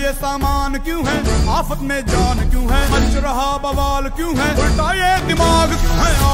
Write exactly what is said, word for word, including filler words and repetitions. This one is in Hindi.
ये सामान क्यों है, आफत में जान क्यों है, मच रहा बवाल क्यों है, उल्टा ये दिमाग क्यों है।